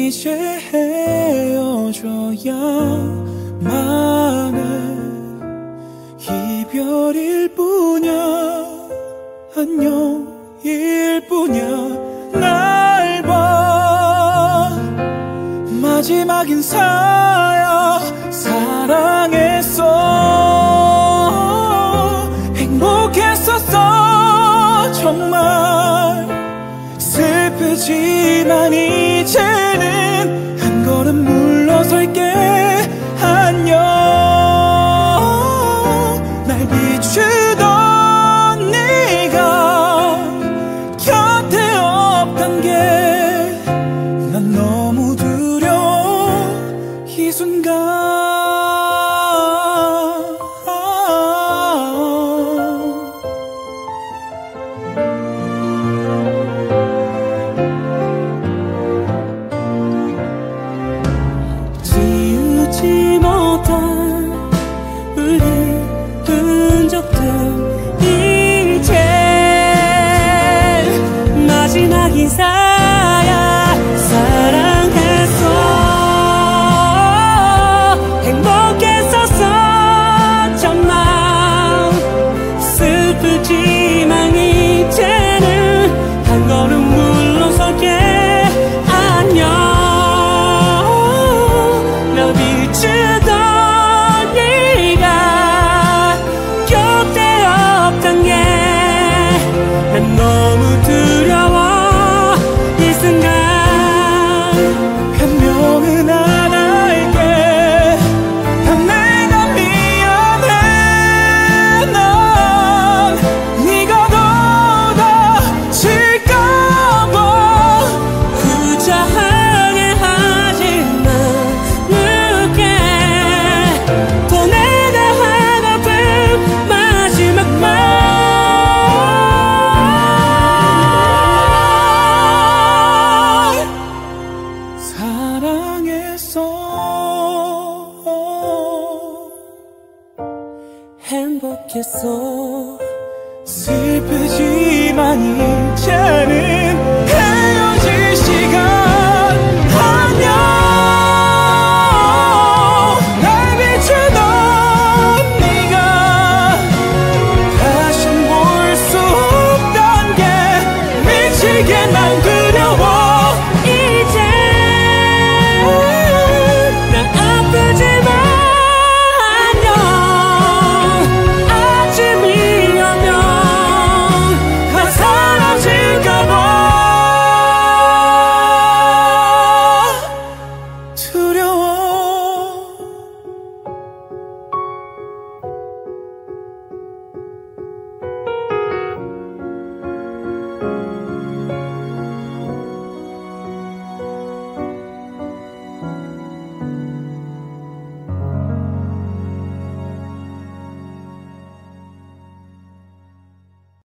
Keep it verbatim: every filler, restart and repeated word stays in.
이제 헤어져야만 해. 이별일 뿐이야, 안녕일 뿐이야. 날 봐, 마지막 인사야. 사랑했어, 행복했었어 정말. 슬프지만 이제는 한 걸음 물러설게. 안녕. 날 비추던 네가 곁에 없단 게 난 너무 두려워 이 순간. 지우지 못한 우리 흔적들 이제 마지막 인사야. 사랑했어, 행복했었어 정말. 슬프지만 이제는 한 걸음 물러설게. 안녕. 날 비추던 네가 곁에 없단 게 난 너무 두려워 이 순간. 변명은 안 할게. 단 내가 미안해. 넌 네가 돌아질까봐 후자하게 하지 마. 늦게 또 내가 하고픈 마지막 말. 사랑했어, 행복했어. 슬프지만 이제는 헤어질 시간. 안녕. 날 비추던 네가 다신 볼 수 없단 게 미치게 난 두려워. 이제 난 아프지만 안녕. 아침이라면 난 사라질까봐 두려워.